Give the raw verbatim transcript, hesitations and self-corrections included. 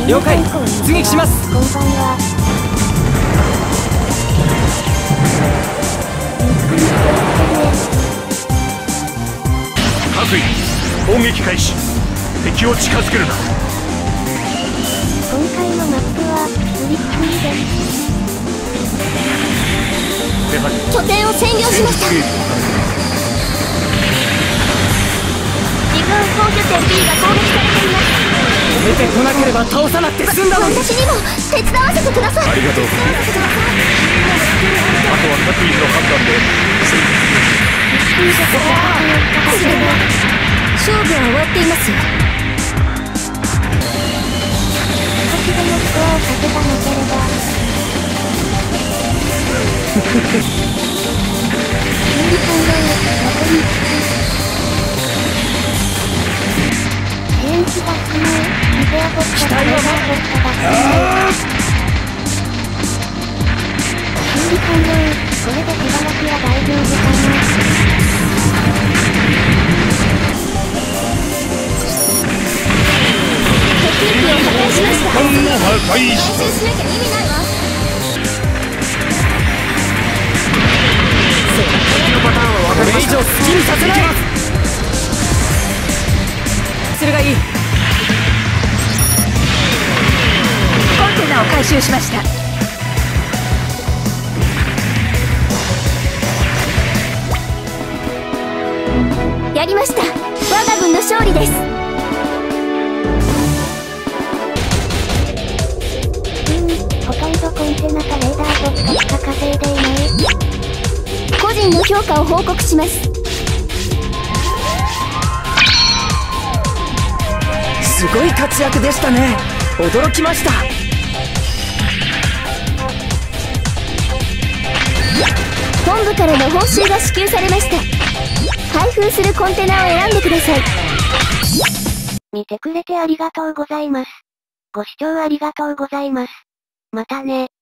了解。出撃します。 こんばんは。 各位攻撃開始。敵を近づけるな。 今回のマップは売り切りです。拠点を占領しました。自分防御点 B が攻撃されています。 出てこなければ倒さなくて済んだのに。 私にも手伝わせてください。 ありがとう。あとは各位の判断で。 勝負は終わっていますよ。少しでもスコアをかけたなければ。ユリさんの残りいつつ。電気がつむリペアボットがレーダーボットがつむ。ユリさんのこれでしばらくは大丈夫かな。敵機を破壊しました。 破壊し練習しなきゃ意味ないわ。 敵のパターンは分かりました。これ以上好きにさせない。それがいい。コンテナを回収しました。 やりました。我が軍の勝利です。ほとんどコンテナかレーダーボットしか稼いでいない。個人の評価を報告します。 すごい活躍でしたね。驚きました。 本部からの報酬が支給されました。開封するコンテナを選んでください。見てくれてありがとうございます。ご視聴ありがとうございます。またね。